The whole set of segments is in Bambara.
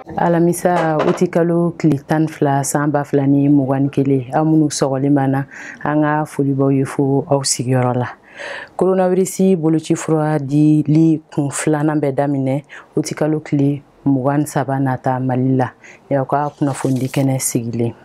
Alamisa utikalo tile 12 san 2021 amunu sɔgɔlimana an ka folibaw ye fo aw sigiyɔrɔ la. Coronavirus boloci fura dili kun filanan bɛ daminɛ utikalo tile 23 nata Mali la. Y'aw ka kunnafoni kɛnɛ sigilen.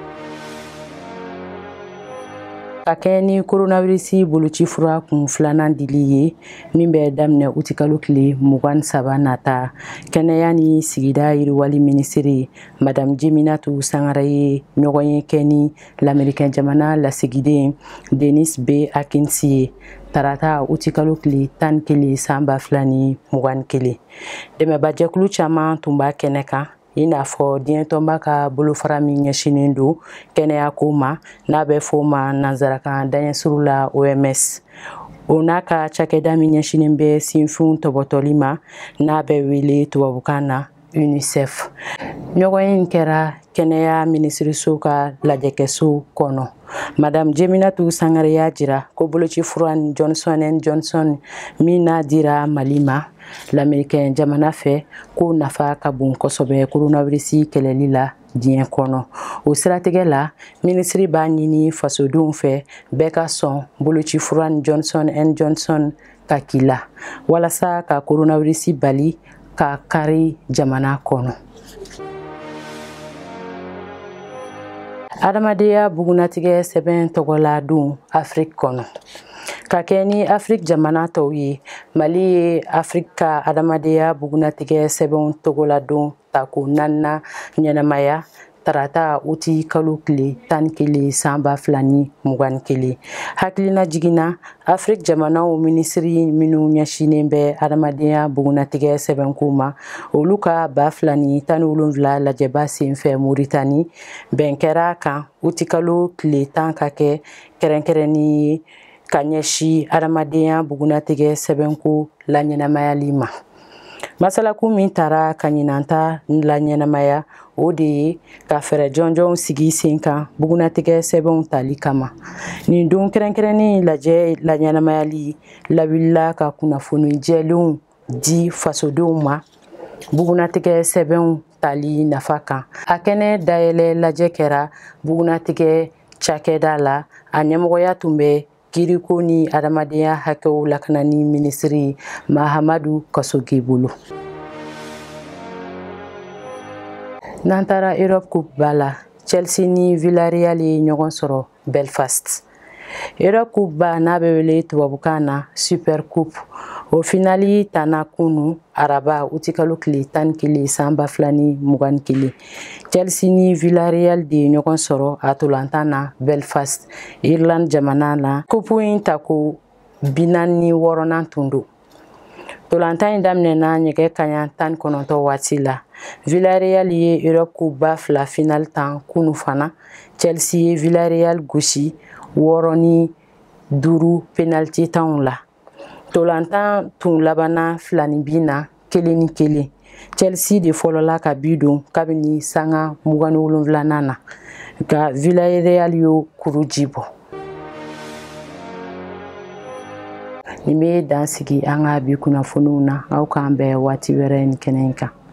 Ka kɛ ni coronavirus boloci fura kun filanan dili ye min bɛ daminɛ utikalo tile 23 nata kɛnɛya ni sigida yiriwali minisiri Madame Jeminatou Sangara ye ɲɔgɔn ye kɛ ni l'Américain jamana lasigiden Denis B. Akinci ye tarata utikalo tile 11 san 2021. Dɛmɛbajɛkulu caman tun b'a kɛnɛ kan i n'a fɔ diɲɛtɔnba ka bolofara min ɲɛsinen don kɛnɛya ko ma n'a bɛ fɔ ma nanzarakan daɲɛsuru la OMS. O n'a ka cakɛda min ɲɛsinen bɛ sinfinw tɔbɔtɔli ma n'a bɛ wele tubabukan na UNICEF. Ɲɔgɔn in kɛra kɛnɛya minisiriso ka lajɛkɛso kɔnɔ. Madame Jeminatou Sangara y'a jira ko boloci fura Johnson & Johnson min n'a dira Mali ma l'Américain jamana fɛ ko nafa ka bon kosɛbɛ coronavirus kɛlɛli la diɲɛ kɔnɔ. O siratigɛ la minisiri b'a ɲini fasodenw fɛ bɛɛ ka sɔn boloci fura Johnson & Johnson ka k'i la walasa ka coronavirus bali ka kari jamana kɔnɔ. Adamadenya bugunatigɛ sɛbɛn tɔgɔla don Afrique kɔnɔ. Ka kɛ ni Afrique jamana tɔw ye Mali ye Afrique ka adamadenya bugunatigɛ sɛbɛn tɔgɔla don ta ko 4nan ɲɛnamaya tarata utikalo tile 11 san 2021. Hakilina jiginna Afrique jamanaw minisiri minnu ɲɛsinen bɛ adamadenya bugunatigɛ sɛbɛnko ma olu ka 2017 lajɛba senfɛ Moritani bɛn kɛra kan utikalo tile 10 ka kɛ kɛrɛnkɛrɛnni ye ka ɲɛsi adamadenya bugunatigɛ sɛbɛnko la ɲɛnamayali ma. Masalaku min tara ka ɲinanta la ɲɛnamaya o de ye ka fɛrɛ jɔnjɔnw sigi sen kan bugunatigɛ sɛbɛnw tali kama. Nin don kɛrɛnkɛrɛnni lajɛ la ɲɛnamayali lawilila ka kunnafoni jɛlenw di fasodenw ma bugunatigɛ sɛbɛnw tali nafa kan. A kɛnɛ dayɛlɛ lajɛ kɛra bugunatigɛ cakɛda la a ɲɛmɔgɔya tun bɛ kiriko ni adamadenya hakɛw lakanani minisiri Mahamadou Kasoge bolo. N'an taara Europe Coupe ba la Chelsea ni Villarreal ye ɲɔgɔn sɔrɔ Belfast. Europe Coupe ba n'a bɛ wele tubabukan na Super Coupe o finali tana kunu araba utikalo tile 11 san 2021. Chelsea ni Villarreal de ɲɔgɔn sɔrɔ a tolantan na Belfast Irland jamana na coupe in tako 46nan tun don. Tolantan in daminɛna ɲɛgɛ kaɲa 19 waati la. Villarreal ye Europe Coupe ba fila final tan kunu fana. Chelsea ye Villarreal gosi 6-5 penalty tanw la. Tolantan tun labana 2-2 1-1. Chelsea de fɔlɔla ka bi don kabini sanga 27nan na. Ka Villarreal yo kuruji bɔ. Nin bɛ dan sigi an ka bi kunnafoniw na aw k'an bɛn waati wɛrɛ ni kɛnɛ in kan.